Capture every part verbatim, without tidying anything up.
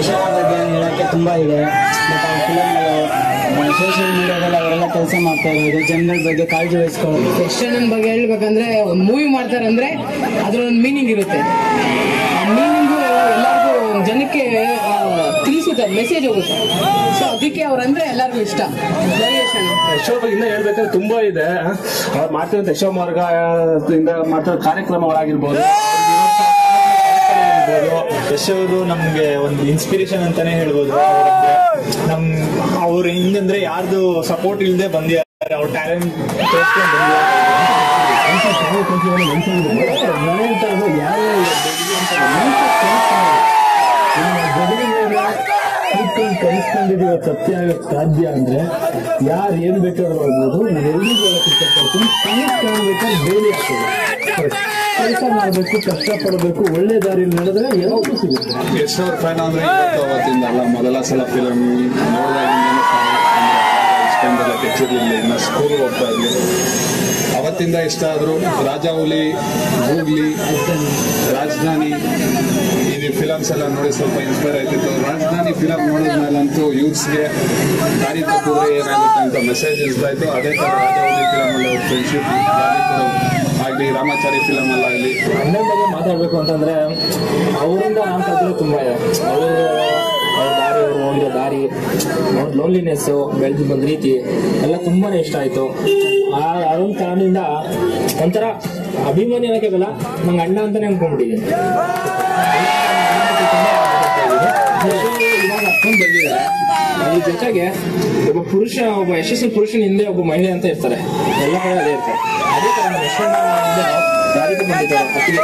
ಯಶನ ಬಗ್ಗೆ ಹೇಳೋಕ್ಕೆ ತುಂಬ ಇದೆ. ಬಟ್ ಆ ಫಿಲಮ್ಗಳು ಸೋಷಿಯಲ್ ಮೀಡಿಯಾದಲ್ಲಿ ಅವರೆಲ್ಲ ಕೆಲಸ ಮಾಡ್ತಾ ಇರೋದು, ಜನಗಳ ಬಗ್ಗೆ ಕಾಳಜಿ ವಹಿಸ್ಕೊಳ್ಳೋದು. ಯಶನ ಬಗ್ಗೆ ಹೇಳ್ಬೇಕಂದ್ರೆ ಒಂದು ಮೂವಿ ಮಾಡ್ತಾರೆ ಅಂದರೆ ಅದರೊಂದು ಮೀನಿಂಗ್ ಇರುತ್ತೆ. ಆ ಮೀನಿಂಗು ಎಲ್ಲರಿಗೂ ಜನಕ್ಕೆ ತಿಳಿಸುತ್ತೆ, ಮೆಸೇಜ್ ಹೋಗುತ್ತೆ. ಸೊ ಅದಕ್ಕೆ ಅವ್ರಂದ್ರೆ ಎಲ್ಲರಿಗೂ ಇಷ್ಟ. ಯಶೋ ಬಗ್ಗೆ ಇನ್ನೂ ಹೇಳ್ಬೇಕಾದ್ರೆ ತುಂಬಾ ಇದೆ. ಅವ್ರು ಮಾಡ್ತಿರೋ ಯಶೋ ಮಾರ್ಗ ಮಾಡ್ತಿರೋ ಕಾರ್ಯಕ್ರಮಗಳಾಗಿರ್ಬೋದು. ಯಶ್ ಅವರು ನಮ್ಗೆ ಒಂದು ಇನ್ಸ್ಪಿರೇಷನ್ ಅಂತಾನೆ ಹೇಳ್ಬೋದು. ನಮ್ ಅವ್ರು ಹಿಂಗಂದ್ರೆ ಯಾರ್ದು ಸಪೋರ್ಟ್ ಇಲ್ಲದೆ ಬಂದಿದ್ದಾರೆ, ಅವ್ರ ಟ್ಯಾಲೆಂಟ್ ಕಲಿಸ್ಕೊಂಡಿದ್ದೀವಿ. ಸತ್ಯ ಆಗಕ್ಕೆ ಸಾಧ್ಯ ಅಂದ್ರೆ ಯಾರು ಏನ್ ಬೇಕಾದ್ರೂ ಆಗ್ಬೋದು. ನಾವೆಲ್ಲರಿಗೂ ಹೇಳಕ್ ಇಷ್ಟಪಡ್ತೀನಿ, ಕನಸು ಕಾಣ್ಬೇಕಾದ್ರೆ ಬೇಲಿ ಆಗ್ತದೆ. ಕೆಲಸ ಮಾಡಬೇಕು, ಕಷ್ಟಪಡಬೇಕು, ಒಳ್ಳೆ ದಾರಿಯಲ್ಲಿ ನಡೆದ್ರೆ ಎಲ್ಲವೂ ಸಿಗುತ್ತೆ. ಯಶ್ ಅವ್ರ ಫ್ಯಾನ್ ಅಂದ್ರೆ ಅವತ್ತಿಂದ ಅಲ್ಲ, ಮೊದಲ ಸಲ ಫಿಲಮ್ ನೋಡಿದಾಗಿಂದ ಇಷ್ಟೆಲ್ಲ ಕೆಚ್ಚಿರ್ಲಿಲ್ಲ. ಇನ್ನು ಸ್ಕೂಲ್ ಹೋಗ್ತಾ ಇದ್ವಿ, ಅವತ್ತಿಂದ ಇಷ್ಟ ಆದ್ರು. ರಾಜಾಹುಲಿ, ಗೂಗ್ಲಿ, ರಾಜಧಾನಿ ಈ ಫಿಲಮ್ಸ್ ಎಲ್ಲ ನೋಡಿ ಸ್ವಲ್ಪ ಇನ್ಸ್ಪೈರ್ ಆಯ್ತಿತ್ತು. ರಾಜಧಾನಿ ಫಿಲಮ್ ನೋಡಿದ್ಮೇಲಂತೂ ಯೂತ್ಸ್ಗೆ ದಾರಿ ತಪ್ಪಿದ್ರೆ ಏನಾಗುತ್ತೆ ಅಂತ ಮೆಸೇಜ್ ಇರ್ತಾಯಿತ್ತು. ಅದೇ ಥರ ರಾಜಾಹುಲಿ ಫಿಲಮ್ ಅಲ್ಲಿ ಫ್ರೆಂಡ್ಶಿಪ್ ಆಗಲಿ, ರಾಮಾಚಾರಿ ಫಿಲಮ್ ಎಲ್ಲ ಆಗಲಿ. ಅಣ್ಣನ ಬಗ್ಗೆ ಮಾತಾಡಬೇಕು ಅಂತಂದ್ರೆ ಅವರಿಂದ ನಾನು ಕಲಿತರು ತುಂಬ ಇದೆ. ಅವರು ಅವ್ರ ದಾರಿ, ಅವ್ರು ಹೋಗಿರೋ ದಾರಿ, ಅವ್ರ ಲೋನ್ಲಿನೆಸ್ಸು, ಬೆಳೆದು ಬಂದ ರೀತಿ ಎಲ್ಲ ತುಂಬಾನೇ ಇಷ್ಟ ಆಯಿತು. ಆ ಅದೊಂದು ಕಾರಣದಿಂದ ಒಂಥರ ಅಭಿಮಾನಿ ಅನ್ನೋಕ್ಕೆ ಬಲ್ಲ, ನಂಗೆ ಅಣ್ಣ ಅಂತಾನೆ ಅನ್ಕೊಂಡ್ಬಿಟ್ಟಿದ್ದೀನಿ. ಇವಾಗ ಅಷ್ಟೊಂದು ಬಂದಿದ್ದಾರೆ. ಅದ್ರ ಜೊತೆಗೆ ಒಬ್ಬ ಪುರುಷ, ಒಬ್ಬ ಯಶಸ್ವಿ ಪುರುಷನ ಹಿಂದೆ ಒಬ್ಬ ಮಹಿಳೆ ಅಂತ ಇರ್ತಾರೆ, ಎಲ್ಲ ಕಡೆ ಅದೇ ಇರ್ತಾರೆ. ಅದೇ ತರ ನಮ್ಮ ಯಶಣ್ಣ ದಾರಿ ಬಂದಿದ್ದಾರೆ ಪತಿಗೆ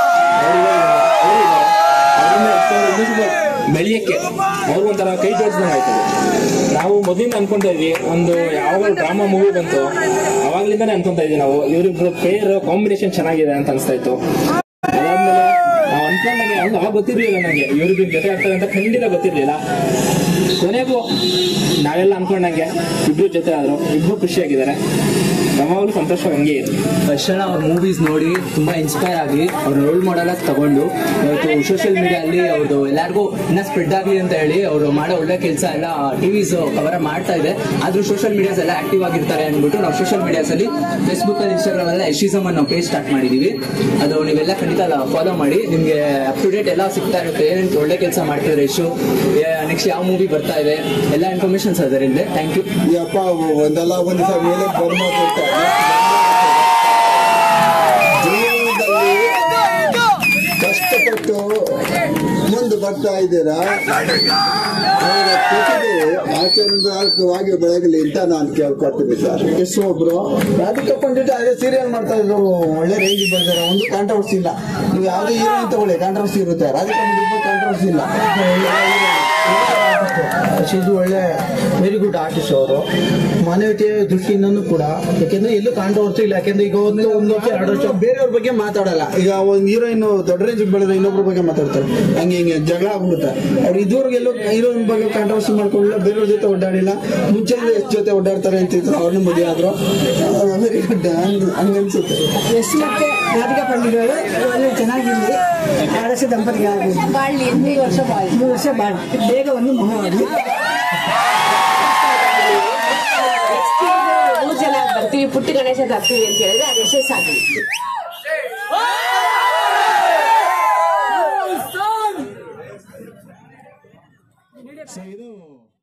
ಬೆಳೆಯಕ್ಕೆ ಅವ್ರು ಒಂಥರ ಕೈ ಜೋಡಿಸ್ದಂಗೆ ಆಯ್ತದೆ. ನಾವು ಮೊದಲಿಂದ ಅನ್ಕೊಂತಾ ಇದ್ವಿ, ಒಂದು ಯಾವಾಗ ಡ್ರಾಮಾ ಮೂವಿ ಬಂತು ಅವಾಗ್ಲಿಂದಾನೇ ಅನ್ಕೊಂತಾ ಇದ್ವಿ ನಾವು, ಇವ್ರಿಬ್ರು ಪೇರ್ ಕಾಂಬಿನೇಷನ್ ಚೆನ್ನಾಗಿದೆ ಅಂತ ಅನ್ಸ್ತಾ ಇತ್ತು. ಅದಾದ್ಮೇಲೆ ನಾವು ಅನ್ಕೊಂಡಂಗೆ ಹಂಗ ಅವಾಗ ಗೊತ್ತಿರ್ಲಿಲ್ಲ ನನಗೆ ಇವ್ರಿಬ್ರು ಜೊತೆ ಆಗ್ತಾರೆ ಅಂತ ಖಂಡಿತ ಗೊತ್ತಿರ್ಲಿಲ್ಲ. ಕೊನೆಗೂ ನಾವೆಲ್ಲ ಅನ್ಕೊಂಡಂಗೆ ಇಬ್ರು ಜೊತೆ ಆದ್ರು, ಇಬ್ರು ಖುಷಿಯಾಗಿದ್ದಾರೆ. ಯಾವಾಗಲೂ ಸಂತೋಷ ಹಂಗೆ ಇದೆ. ಯಶಣ್ಣ ಅವ್ರ ಮೂವೀಸ್ ನೋಡಿ ತುಂಬಾ ಇನ್ಸ್ಪೈರ್ ಆಗಿ ಅವ್ರ ರೋಲ್ ಮಾಡೆಲ್ ಆಗಿ ತಗೊಂಡು ಇವತ್ತು ಸೋಷಿಯಲ್ ಮೀಡಿಯಾ ಅಲ್ಲಿ ಅವ್ರದ್ದು ಎಲ್ಲರಿಗೂ ಇನ್ನ ಸ್ಪ್ರೆಡ್ ಆಗಲಿ ಅಂತ ಹೇಳಿ ಅವರು ಮಾಡೋ ಒಳ್ಳೆ ಕೆಲಸ ಎಲ್ಲ ಟಿವಿಸ್ ಕವರ್ ಮಾಡ್ತಾ ಇದೆ. ಆದ್ರೂ ಸೋಷಿಯಲ್ ಮೀಡಿಯಾಸ್ ಎಲ್ಲ ಆಕ್ಟಿವ್ ಆಗಿರ್ತಾರೆ ಅಂದ್ಬಿಟ್ಟು ನಾವು ಸೋಷಿಯಲ್ ಮೀಡಿಯಾಸ್ ಅಲ್ಲಿ ಫೇಸ್ಬುಕ್ ಅಲ್ಲಿ, ಇನ್ಸ್ಟಾಗ್ರಾಮ್ ಎಲ್ಲ ಯಶಿಸಮ್ ಅನ್ನೋ ಪೇಜ್ ಸ್ಟಾರ್ಟ್ ಮಾಡಿದೀವಿ. ಅದು ನೀವೆಲ್ಲ ಖಂಡಿತ ಫಾಲೋ ಮಾಡಿ, ನಿಮ್ಗೆ ಅಪ್ ಟು ಡೇಟ್ ಎಲ್ಲ ಸಿಗ್ತಾ ಇರುತ್ತೆ. ಏನೇನು ಒಳ್ಳೆ ಕೆಲಸ ಮಾಡ್ತಿದ್ರೆ ಯಶು, ನೆಕ್ಸ್ಟ್ ಯಾವ ಮೂವಿ ಬರ್ತಾ ಇದೆ, ಎಲ್ಲ ಇನ್ಫಾರ್ಮೇಶನ್ಸ್ ಅದರಿಂದ. Thank you. ಯಪ್ಪ ಒಂದಲ್ಲ ಒಂದು ಮೇಲೆ ಜೀವನದಲ್ಲಿ ಕಷ್ಟಪಟ್ಟು ಮುಂದೆ ಬರ್ತಾ ಇದ್ದೀರಾ, ಅವರ ಪ್ರತಿಭೆ ಆಚರಣಾತ್ಮಕವಾಗಿ ಬೆಳಗಲಿ ಅಂತ ನಾನು ಕೇಳ್ಕೊಳ್ತೀನಿ ಸರ್. ಎಷ್ಟು ಒಬ್ರು ರಾಧಿಕಾ ಪಂಡಿತ್ ಅದೇ ಸೀರಿಯಲ್ ಮಾಡ್ತಾ ಇದ್ರು, ಒಳ್ಳೆ ರೇಂಜ್ ಬಂದಿದ್ದಾರೆ. ಒಂದು ಕಾಂಟ್ರವರ್ಸಿ ಇಲ್ಲ. ನೀವು ಯಾವುದೇ ಹೀರೋಯಿನ್ ತಗೊಳ್ಳಿ, ಕಾಂಟ್ರವರ್ಸಿ ಇರುತ್ತೆ. ರಾಧಿಕಾ ಪಂಡಿತ್ ಕಾಂಟ್ರವರ್ಸಿ ಇಲ್ಲ. ಇದು ಒಳ್ಳೆ ವೆರಿ ಗುಡ್ ಆರ್ಟಿಸ್ಟ್ ಅವರು. ಮಾನವೀಯತೆಯ ದೃಷ್ಟಿಯಿಂದನೂ ಕೂಡ, ಯಾಕೆಂದ್ರೆ ಎಲ್ಲೂ ಕಾಂಟ್ರವರ್ಸಿ ಇಲ್ಲ. ಯಾಕೆಂದ್ರೆ ಈಗ ಒಂದು ಒಂದು ವರ್ಷ ಎರಡು ವರ್ಷ ಬೇರೆಯವ್ರ ಬಗ್ಗೆ ಮಾತಾಡಲ್ಲ. ಈಗ ಒಂದು ಹೀರೋಯಿನ್ ದೊಡ್ಡ ರೇಂಜ್ ಬೆಳೆದ್ರೆ ಇನ್ನೊಬ್ರ ಬಗ್ಗೆ ಮಾತಾಡ್ತಾರೆ, ಹಂಗೆ ಹಿಂಗೆ ಜಗಳ ಆಗ್ಬಿಡುತ್ತೆ. ಅವ್ರು ಇದುವರೆಗೆ ಎಲ್ಲೋ ಹೀರೋಯಿನ್ ಬಗ್ಗೆ ಕಾಂಟ್ರವರ್ಸಿ ಮಾಡ್ಕೊಳ್ಳಿಲ್ಲ, ಬೇರೆಯವ್ರ ಜೊತೆ ಓಡಾಡಿಲ್ಲ. ಮುಂಚೆ ಎಷ್ಟು ಜೊತೆ ಓಡಾಡ್ತಾರೆ ಅಂತಿದ್ರು, ಅವ್ರನ್ನ ಮದುವೆ ಆದ್ರು. ವೆರಿ ಗುಡ್ ಹಂಗನ್ಸುತ್ತೆ. ಎಷ್ಟು ಮತ್ತೆ ರಾಧಿಕಾ ಪಂಡಿತ್ ಅವರು ಒಳ್ಳೆ ಚೆನ್ನಾಗಿರಲಿ, ಆದರ್ಶ ದಂಪತಿಗೆ ಆಗಲಿ, ಬಾಳ್ಲಿ ಮೂರು ವರ್ಷ ಬಾಳಿ ಮೂರು ವರ್ಷ ಬಾಳಿ ಬೇಗ ಒಂದು ಮಗು ಆಗಲಿ. ಮೂರು ಜನ ಬರ್ತೀವಿ, ಪುಟ್ಟ ಗಣೇಶ ತರ್ತೀವಿ ಅಂತ ಹೇಳಿದ್ರೆ ಅದು ಯಶಸ್ಸಾಗಲಿ. ಇದು